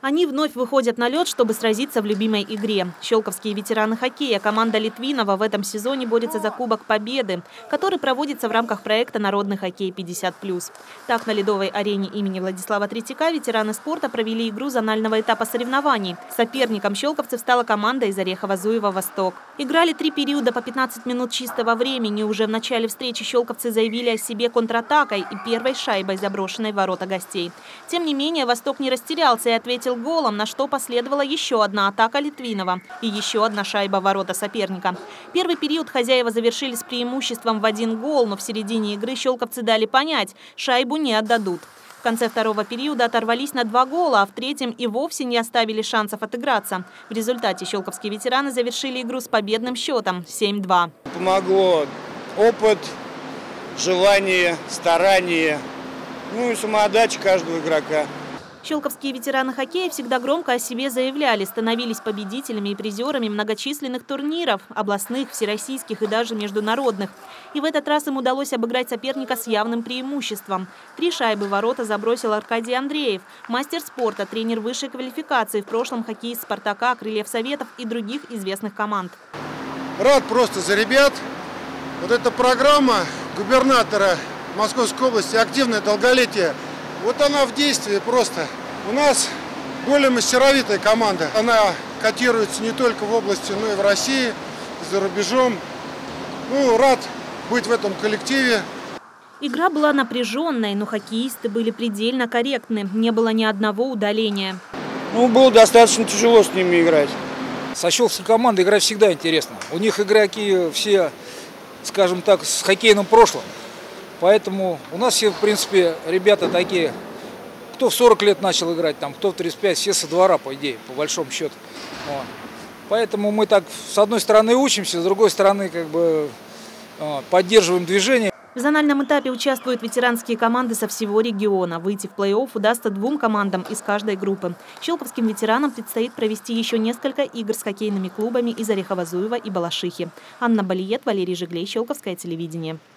Они вновь выходят на лед, чтобы сразиться в любимой игре. Щелковские ветераны хоккея, команда Литвинова в этом сезоне борется за Кубок Победы, который проводится в рамках проекта «Народный хоккей 50+». Так, на ледовой арене имени Владислава Третьяка ветераны спорта провели игру зонального этапа соревнований. Соперником щелковцев стала команда из Орехово-Зуева «Восток». Играли 3 периода по 15 минут чистого времени. Уже в начале встречи щелковцы заявили о себе контратакой и первой шайбой, заброшенной в ворота гостей. Тем не менее, «Восток» не растерялся и ответил голом, на что последовала еще одна атака Литвинова и еще одна шайба в ворота соперника. Первый период хозяева завершили с преимуществом в 1 гол, но в середине игры щелковцы дали понять – шайбу не отдадут. В конце второго периода оторвались на 2 гола, а в третьем и вовсе не оставили шансов отыграться. В результате щелковские ветераны завершили игру с победным счетом 7-2. Помогло опыт, желание, старание, и самоотдача каждого игрока. Щелковские ветераны хоккея всегда громко о себе заявляли, становились победителями и призерами многочисленных турниров, областных, всероссийских и даже международных. И в этот раз им удалось обыграть соперника с явным преимуществом. 3 шайбы в ворота забросил Аркадий Андреев, мастер спорта, тренер высшей квалификации, в прошлом хоккеист «Спартака», «Крыльев Советов» и других известных команд. Рад просто за ребят. Вот эта программа губернатора Московской области «Активное долголетие», вот она в действии просто. У нас более мастеровитая команда. Она котируется не только в области, но и в России, за рубежом. Рад быть в этом коллективе. Игра была напряженной, но хоккеисты были предельно корректны. Не было ни одного удаления. Было достаточно тяжело с ними играть. Со щелковской командой играть всегда интересно. У них игроки все, скажем так, с хоккейным прошлым. Поэтому у нас все, в принципе, ребята такие, кто в 40 лет начал играть, кто в 35, все со двора, по идее, по большому счету. Поэтому мы так, с одной стороны, учимся, с другой стороны, поддерживаем движение. В зональном этапе участвуют ветеранские команды со всего региона. Выйти в плей-офф удастся 2 командам из каждой группы. Щелковским ветеранам предстоит провести еще несколько игр с хоккейными клубами из Орехово-Зуева и Балашихи. Анна Балиет, Валерий Жиглей, Щелковское телевидение.